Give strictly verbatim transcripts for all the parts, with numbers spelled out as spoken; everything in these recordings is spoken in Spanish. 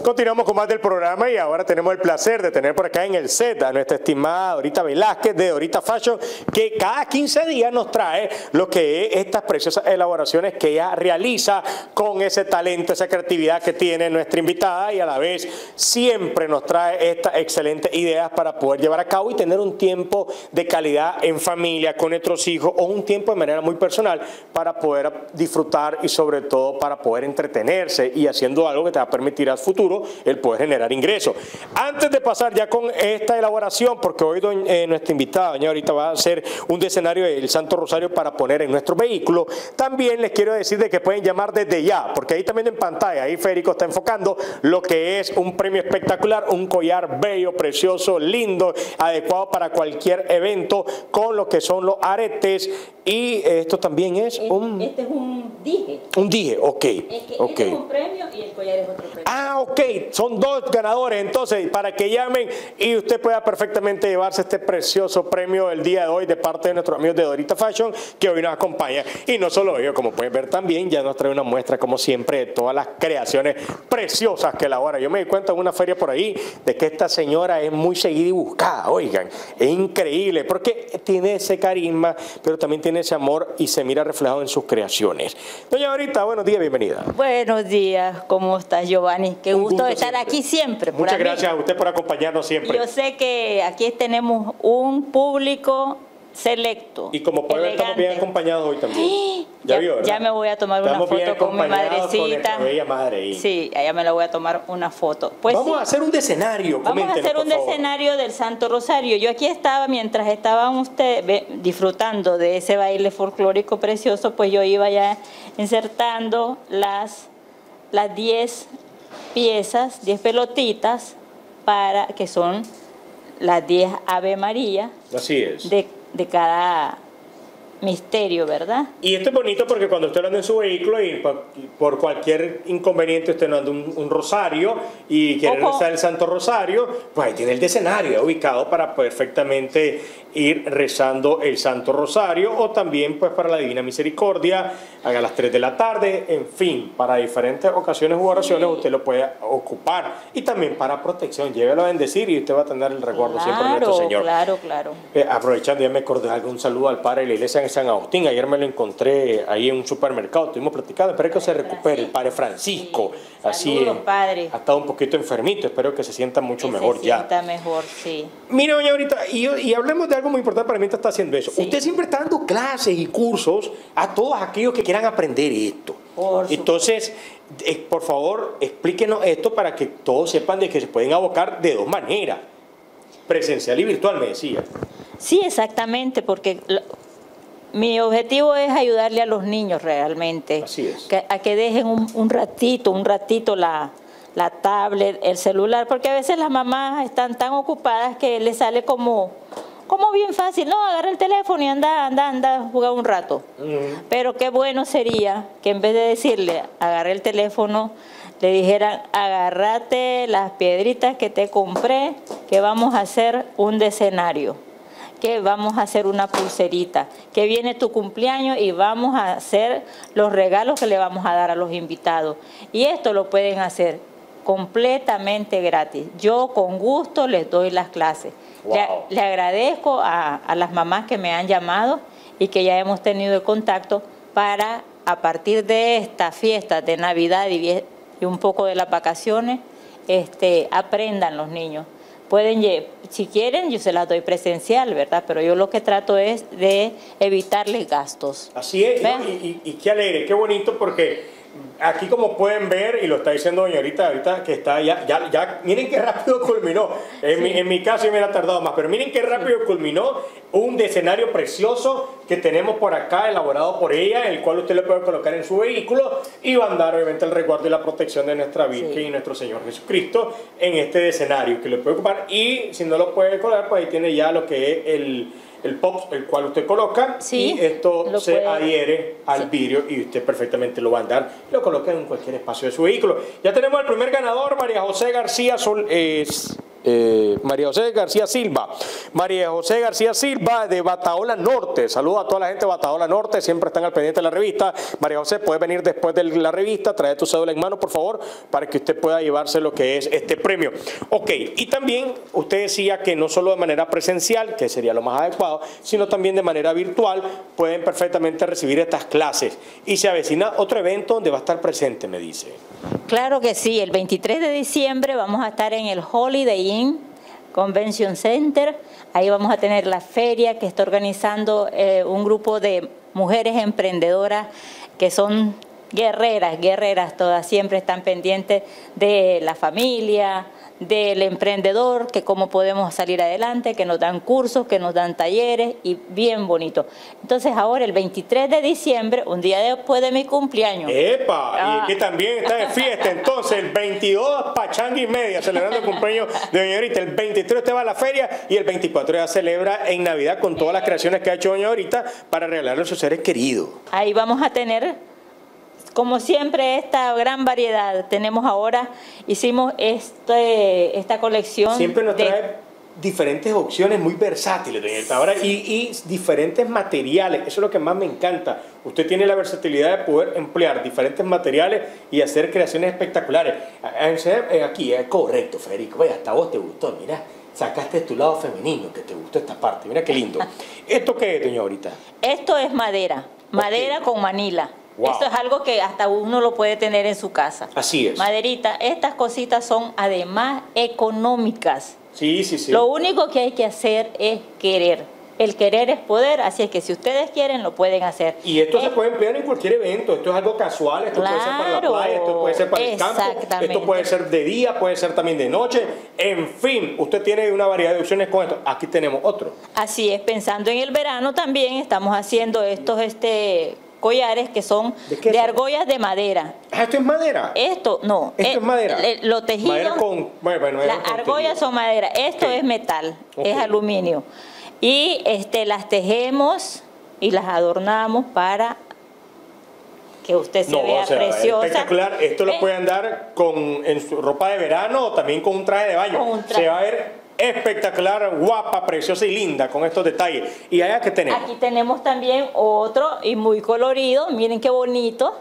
Continuamos con más del programa y ahora tenemos el placer de tener por acá en el set a nuestra estimada Dorita Velázquez de Dorita Fashion, que cada quince días nos trae lo que es estas preciosas elaboraciones que ella realiza con ese talento, esa creatividad que tiene nuestra invitada, y a la vez siempre nos trae estas excelentes ideas para poder llevar a cabo y tener un tiempo de calidad en familia, con nuestros hijos, o un tiempo de manera muy personal para poder disfrutar y sobre todo para poder entretenerse y haciendo algo que te va a permitir al futuro el poder generar ingresos. Antes de pasar ya con esta elaboración, porque hoy doña, eh, nuestra invitada, doña ahorita va a hacer un escenario del Santo Rosario para poner en nuestro vehículo, también les quiero decir de que pueden llamar desde ya, porque ahí también en pantalla, ahí Federico está enfocando lo que es un premio espectacular, un collar bello, precioso, lindo, adecuado para cualquier evento, con lo que son los aretes, y esto también es este, un... Este es un dije. Un dije, ok. Es que okay. Este es un premio y el collar es otro premio. Ah, ok, son dos ganadores, entonces, para que llamen y usted pueda perfectamente llevarse este precioso premio el día de hoy de parte de nuestros amigos de Dorita Fashion, que hoy nos acompaña. Y no solo ellos, como pueden ver también, ya nos trae una muestra, como siempre, de todas las creaciones preciosas que elabora. Yo me di cuenta en una feria por ahí de que esta señora es muy seguida y buscada, oigan, es increíble, porque tiene ese carisma, pero también tiene ese amor y se mira reflejado en sus creaciones. Doña Dorita, buenos días, bienvenida. Buenos días, ¿cómo estás, Giovanni? Qué gusto, gusto estar siempre. aquí siempre. Muchas gracias a usted por acompañarnos siempre. Yo sé que aquí tenemos un público selecto. Y como puede ver, estamos bien acompañados hoy también. Ya, ya, vio, ya me voy a tomar estamos una foto con mi madrecita. Con bella madre ahí. Sí, allá me la voy a tomar una foto. Pues Vamos sí, a hacer un escenario. Vamos a hacer un escenario del Santo Rosario. Yo aquí estaba, mientras estaban ustedes disfrutando de ese baile folclórico precioso, pues yo iba ya insertando las las diez piezas, diez pelotitas, para que son las diez Ave María. Así es. De, de cada misterio, ¿verdad? Y esto es bonito porque cuando usted anda en su vehículo y por, por cualquier inconveniente usted no anda un, un rosario y quiere Ojo. rezar el Santo Rosario, pues ahí tiene el escenario ubicado para perfectamente ir rezando el Santo Rosario, o también pues para la Divina Misericordia a las tres de la tarde, en fin, para diferentes ocasiones u oraciones sí. Usted lo puede ocupar, y también para protección, llévelo a bendecir y usted va a tener el recuerdo claro, siempre de nuestro Señor. Claro, claro. Eh, aprovechando, ya me acordé de algún saludo al padre de la iglesia en San Agustín. Ayer me lo encontré ahí en un supermercado, estuvimos platicando, espero que se recupere el padre Francisco. Sí. Así Saludos, padre. Ha estado un poquito enfermito, espero que se sienta mucho que mejor se ya. sienta mejor, sí. Mire, doña ahorita, y, y hablemos de algo muy importante para mí, está haciendo eso. Sí. Usted siempre está dando clases y cursos a todos aquellos que quieran aprender esto. Por Entonces, eh, por favor, explíquenos esto para que todos sepan de que se pueden abocar de dos maneras, presencial y virtual, me decía. Sí, exactamente, porque mi objetivo es ayudarle a los niños realmente. Así es. Que, a que dejen un, un ratito, un ratito la, la tablet, el celular, porque a veces las mamás están tan ocupadas que les sale como, como bien fácil, no, agarra el teléfono y anda, anda, anda a jugar un rato. Uh-huh. Pero qué bueno sería que en vez de decirle, agarre el teléfono, le dijeran, agárrate las piedritas que te compré, que vamos a hacer un escenario, que vamos a hacer una pulserita, que viene tu cumpleaños y vamos a hacer los regalos que le vamos a dar a los invitados. Y esto lo pueden hacer completamente gratis. Yo con gusto les doy las clases. Wow. Le, le agradezco a, a las mamás que me han llamado y que ya hemos tenido el contacto para, a partir de estas fiestas de Navidad y, y un poco de las vacaciones, este, aprendan los niños. Pueden, si quieren, yo se las doy presencial, ¿verdad? Pero yo lo que trato es de evitarles gastos. Así es, ¿no? y, y, y qué alegre, qué bonito, porque aquí como pueden ver, y lo está diciendo doña ahorita, ahorita que está ya, ya, ya, miren qué rápido culminó. En, sí. mi, en mi caso me ha tardado más, pero miren qué rápido sí. culminó un escenario precioso que tenemos por acá, elaborado por ella, el cual usted le puede colocar en su vehículo y va a dar obviamente el resguardo y la protección de nuestra Virgen sí. y nuestro Señor Jesucristo en este escenario que le puede ocupar. Y si no lo puede colocar, pues ahí tiene ya lo que es el... el pop, el cual usted coloca, sí, y esto se puede. adhiere al sí. vidrio y usted perfectamente lo va a andar y lo coloca en cualquier espacio de su vehículo. Ya tenemos el primer ganador, María José García Sol, eh, Eh, María José García Silva. María José García Silva de Bataola Norte. Saludos a toda la gente de Bataola Norte, siempre están al pendiente de la revista. María José, puede venir después de la revista, trae tu cédula en mano, por favor, para que usted pueda llevarse lo que es este premio. Ok, y también usted decía que no solo de manera presencial, que sería lo más adecuado, sino también de manera virtual, pueden perfectamente recibir estas clases. Y se avecina otro evento donde va a estar presente, me dice. Claro que sí, el veintitrés de diciembre vamos a estar en el Holiday Inn Convention Center. Ahí vamos a tener la feria que está organizando eh, un grupo de mujeres emprendedoras que son guerreras, guerreras todas, siempre están pendientes de la familia, del emprendedor, que cómo podemos salir adelante, que nos dan cursos, que nos dan talleres y bien bonito. Entonces ahora el veintitrés de diciembre, un día después de mi cumpleaños. ¡Epa! Ah. Y que también está de fiesta, entonces el veintidós pachanga y media, celebrando el cumpleaños de Doña Dorita. El veintitrés usted va a la feria y el veinticuatro ya celebra en Navidad con todas las creaciones que ha hecho Doña Dorita para regalarle a sus seres queridos. Ahí vamos a tener, como siempre, esta gran variedad. Tenemos ahora, hicimos este, esta colección. Siempre nos trae de, diferentes opciones muy versátiles, doña Dorita. Ahora, y, y diferentes materiales, eso es lo que más me encanta. Usted tiene la versatilidad de poder emplear diferentes materiales y hacer creaciones espectaculares. Aquí, es correcto, Federico. Vaya, hasta vos te gustó, mira. Sacaste tu lado femenino, que te gustó esta parte. Mira qué lindo. ¿Esto qué es, doña Dorita? Esto es madera, madera okay. con manila. Wow. Esto es algo que hasta uno lo puede tener en su casa. Así es. Maderita, estas cositas son además económicas. Sí, sí, sí. Lo único que hay que hacer es querer. El querer es poder, así es que si ustedes quieren, lo pueden hacer. Y esto es, se puede emplear en cualquier evento. Esto es algo casual, esto claro, puede ser para la playa, esto puede ser para el campo, esto puede ser de día, puede ser también de noche. En fin, usted tiene una variedad de opciones con esto. Aquí tenemos otro. Así es, pensando en el verano también estamos haciendo estos este collares que son de, de argollas de madera. ¿Esto es madera? Esto, no. ¿Esto eh, es madera? Le, lo tejido, madera con, bueno, bueno, las con argollas tejido. Son madera. Esto okay. es metal, okay. es aluminio. Y este, las tejemos y las adornamos para que usted se no, vea o sea, preciosa. Espectacular. Esto ¿Eh? lo puede andar con, en su ropa de verano o también con un traje de baño. Traje. Se va a ver espectacular, guapa, preciosa y linda con estos detalles. ¿Y allá qué tenemos? Aquí tenemos también otro y muy colorido. Miren qué bonito.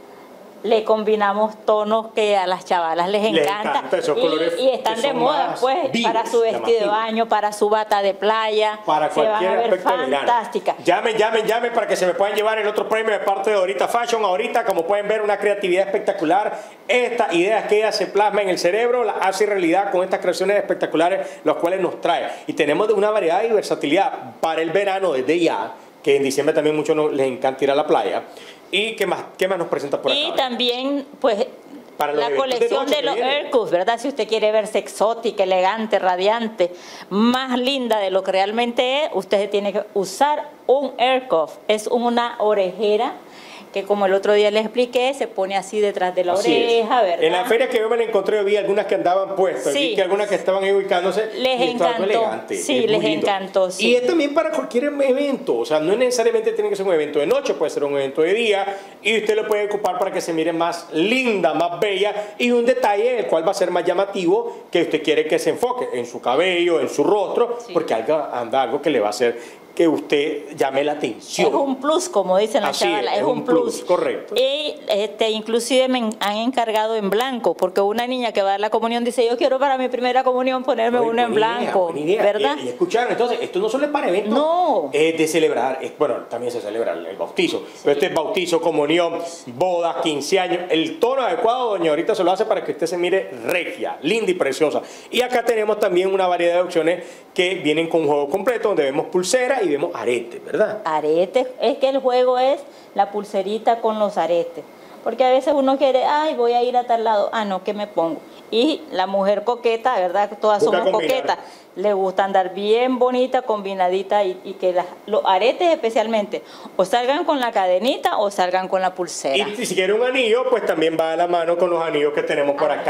Le combinamos tonos que a las chavalas les encanta, les encanta esos colores y, y están de moda pues vivos, para su vestido llamativo. de baño, para su bata de playa, para se cualquier van a ver aspecto fantástica. Llamen, llamen, llamen para que se me puedan llevar el otro premio de parte de Dorita Fashion. Ahorita, como pueden ver, una creatividad espectacular. Estas ideas que ella se plasma en el cerebro, las hace realidad con estas creaciones espectaculares, las cuales nos trae. Y tenemos una variedad y versatilidad para el verano desde ya, que en diciembre también muchos les encanta ir a la playa. ¿Y qué más, qué más nos presenta por acá? Y también, pues, para la colección de, de los Aircuffs, ¿verdad? Si usted quiere verse exótica, elegante, radiante, más linda de lo que realmente es, usted tiene que usar un Aircuff. Es una orejera que, como el otro día les expliqué, se pone así detrás de la así oreja, ¿verdad? En la feria que yo me la encontré, vi algunas que andaban puestas, sí. vi que algunas que estaban ahí ubicándose. Les y encantó, elegante, sí, les lindo. encantó. Sí. Y es también para cualquier evento, o sea, no necesariamente tiene que ser un evento de noche, puede ser un evento de día, y usted lo puede ocupar para que se mire más linda, más bella, y un detalle el cual va a ser más llamativo, que usted quiere que se enfoque en su cabello, en su rostro, sí. porque anda algo que le va a hacer que usted llame la atención. Es un plus, como dicen las chavalas, es, es un plus. plus. Correcto. Y este, inclusive me han encargado en blanco, porque una niña que va a dar la comunión dice, yo quiero para mi primera comunión ponerme una en blanco, idea, ¿verdad? Y, y escucharon, entonces, esto no solo es para eventos no. eh, de celebrar, es, bueno, también se celebra el, el bautizo, sí. pero este es bautizo, comunión, bodas, quince años, el tono adecuado, doña Dorita se lo hace para que usted se mire regia, linda y preciosa. Y acá tenemos también una variedad de opciones que vienen con un juego completo, donde vemos pulseras y vemos aretes, ¿verdad? Aretes, es que el juego es la pulserita con los aretes, porque a veces uno quiere, ay, voy a ir a tal lado, ah, no, ¿qué me pongo? Y la mujer coqueta, ¿verdad? Todas Busca somos combinar. coquetas, le gusta andar bien bonita, combinadita, y, y que las, los aretes especialmente, o salgan con la cadenita o salgan con la pulsera. Y si quiere un anillo, pues también va a la mano con los anillos que tenemos por acá.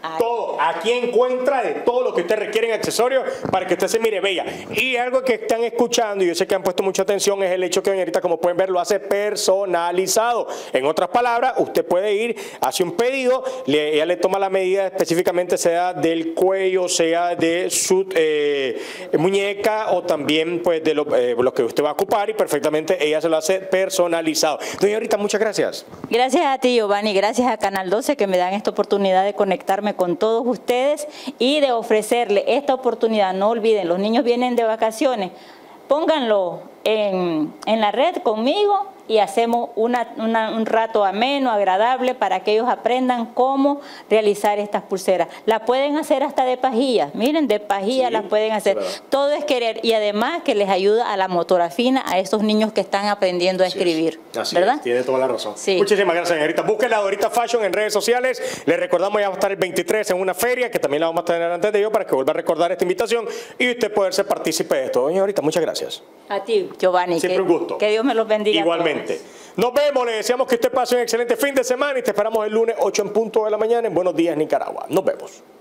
Ay. Todo. Aquí encuentra de todo lo que usted requiere en accesorios para que usted se mire bella. Y algo que están escuchando, y yo sé que han puesto mucha atención, es el hecho que doña Rita, como pueden ver, lo hace personalizado. En otras palabras, usted puede ir, hace un pedido, le, ella le toma la medida específicamente, sea del cuello, sea de su eh, muñeca o también pues de lo, eh, lo que usted va a ocupar, y perfectamente ella se lo hace personalizado. Doña Rita, muchas gracias. Gracias a ti, Giovanni, gracias a Canal doce que me dan esta oportunidad de conectarme con todos ustedes y de ofrecerle esta oportunidad. No olviden, los niños vienen de vacaciones, pónganlo en, en la red conmigo y hacemos una, una, un rato ameno, agradable, para que ellos aprendan cómo realizar estas pulseras. La pueden hacer hasta de pajillas, miren, de pajillas sí, las pueden hacer. Claro. Todo es querer, y además que les ayuda a la motora fina a estos niños que están aprendiendo a escribir. Así, Así ¿verdad? Es, tiene toda la razón. Sí. Muchísimas gracias, señorita. Búsquenla, Dorita Fashion, en redes sociales. Les recordamos, ya va a estar el veintitrés en una feria, que también la vamos a tener antes de ello, para que vuelva a recordar esta invitación y usted poder ser partícipe de esto. Doña Dorita, muchas gracias. A ti, Giovanni. Siempre que, un gusto. Que Dios me los bendiga. Igualmente. Nos vemos, le deseamos que usted pase un excelente fin de semana y te esperamos el lunes ocho en punto de la mañana en Buenos Días, Nicaragua. Nos vemos.